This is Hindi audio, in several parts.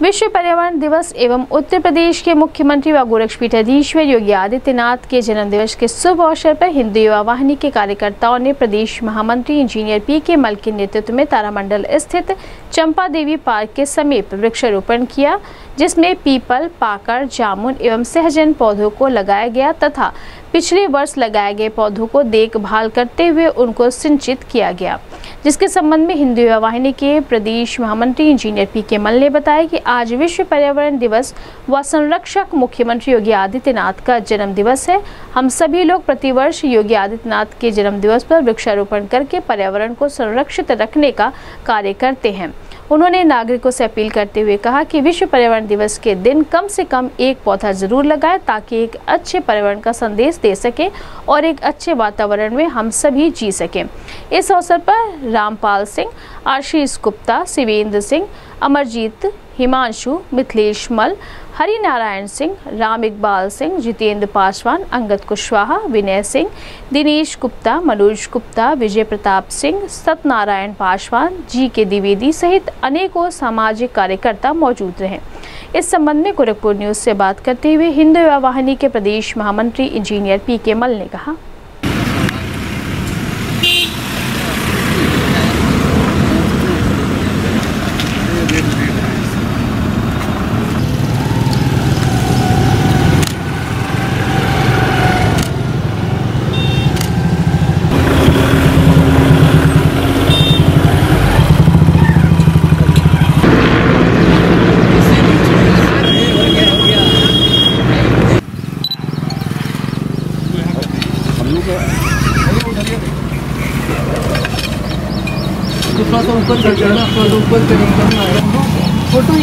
विश्व पर्यावरण दिवस एवं उत्तर प्रदेश के मुख्यमंत्री व गोरक्षपीठाधीश्वर योगी आदित्यनाथ के जन्मदिवस के शुभ अवसर पर हिंदू युवा वाहिनी के कार्यकर्ताओं ने प्रदेश महामंत्री इंजीनियर पी.के. मल के नेतृत्व में तारामंडल स्थित चंपा देवी पार्क के समीप वृक्षारोपण किया, जिसमें पीपल, पाकड़, जामुन एवं सहजन पौधों को लगाया गया तथा पिछले वर्ष लगाए गए पौधों को देखभाल करते हुए उनको सिंचित किया गया। जिसके संबंध में हिंदू युवा वाहिनी के प्रदेश महामंत्री इंजीनियर पी.के. मल ने बताया कि आज विश्व पर्यावरण दिवस व संरक्षक मुख्यमंत्री योगी आदित्यनाथ का जन्म दिवस है। हम सभी लोग प्रतिवर्ष योगी आदित्यनाथ के जन्म दिवस पर वृक्षारोपण करके पर्यावरण को संरक्षित रखने का कार्य करते हैं। उन्होंने नागरिकों से अपील करते हुए कहा कि विश्व पर्यावरण दिवस के दिन कम से कम एक पौधा जरूर लगाएं ताकि एक अच्छे पर्यावरण का संदेश दे सके और एक अच्छे वातावरण में हम सभी जी सकें। इस अवसर पर रामपाल सिंह, आशीष गुप्ता, शिवेंद्र सिंह, अमरजीत, हिमांशु, मिथिलेश मल, हरि नारायण सिंह, राम इकबाल सिंह, जितेंद्र पासवान, अंगद कुशवाहा, विनय सिंह, दिनेश गुप्ता, मनोज गुप्ता, विजय प्रताप सिंह, सत्यनारायण पासवान, जी.के. द्विवेदी सहित अनेकों सामाजिक कार्यकर्ता मौजूद रहे। इस संबंध में गोरखपुर न्यूज से बात करते हुए हिंदू युवा वाहिनी के प्रदेश महामंत्री इंजीनियर पी.के. मल ने कहा, ऊपर फोटो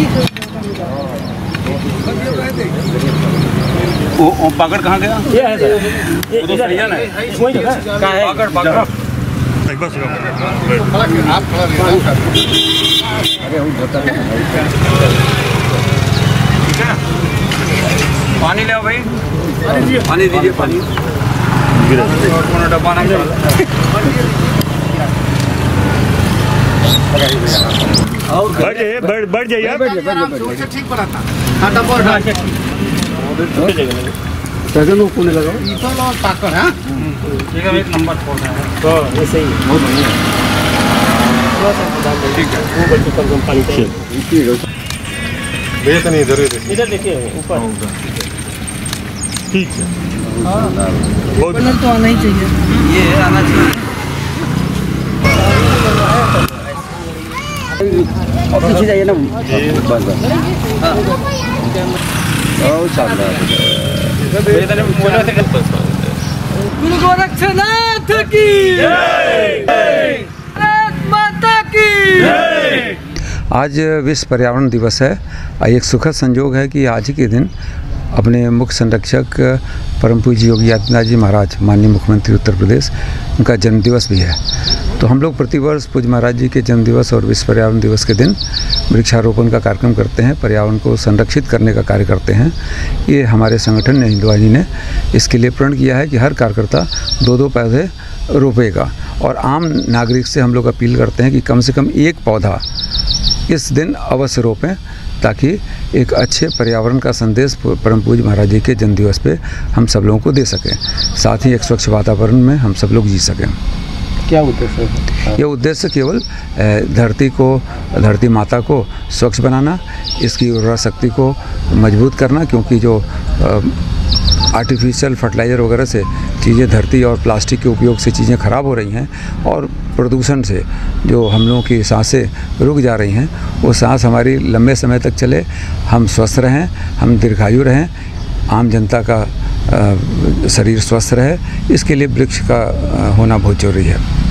वो पाकड़ कहाँ गया? ये है सर, ये तो सही है ना? वही जगह कहाँ है? पाकड़ पाकड़ आप पानी ले भाई, पानी दीजिए, पानी और डब्बा ना बढ़ जाइए ठीक बनाता। हाँ डब्बा सजन को नहीं लगाओ, पीपल और पाकड़। हाँ ठीक है, एक नंबर पौधा है तो ऐसे ही बहुत बढ़िया। ठीक है, वो बच्चे कम कम पानी चाहिए। भैया नहीं इधर देखिए ऊपर, ठीक है। बहुत तो आना ही चाहिए, ये आना चाहिए। पीछे जाइए ना, बस गुरु गोरक्षनाथ की माता की। आज विश्व पर्यावरण दिवस है। एक सुखद संयोग है कि आज ही के दिन अपने मुख्य संरक्षक परम पूज्य योगी आदित्यनाथ जी महाराज, माननीय मुख्यमंत्री उत्तर प्रदेश, उनका जन्मदिवस भी है। तो हम लोग प्रतिवर्ष पूज्य महाराज जी के जन्मदिवस और विश्व पर्यावरण दिवस के दिन वृक्षारोपण का कार्यक्रम करते हैं, पर्यावरण को संरक्षित करने का कार्य करते हैं। ये हमारे संगठन ने, हिंदू वाहिनी ने, इसके लिए प्रण किया है कि हर कार्यकर्ता 2-2 पौधे रोपेगा। और आम नागरिक से हम लोग अपील करते हैं कि कम से कम एक पौधा इस दिन अवश्य रोपें ताकि एक अच्छे पर्यावरण का संदेश परम पूज्य महाराज जी के जन्मदिवस पे हम सब लोगों को दे सकें, साथ ही एक स्वच्छ वातावरण में हम सब लोग जी सकें। क्या उद्देश्य है? ये उद्देश्य केवल धरती माता को स्वच्छ बनाना, इसकी उर्वरा शक्ति को मजबूत करना, क्योंकि जो आर्टिफिशियल फर्टिलाइज़र वगैरह से चीज़ें, धरती और प्लास्टिक के उपयोग से चीज़ें ख़राब हो रही हैं और प्रदूषण से जो हम लोगों की सांसें रुक जा रही हैं, वो सांस हमारी लंबे समय तक चले, हम स्वस्थ रहें, हम दीर्घायु रहें, आम जनता का शरीर स्वस्थ रहे, इसके लिए वृक्ष का होना बहुत जरूरी है।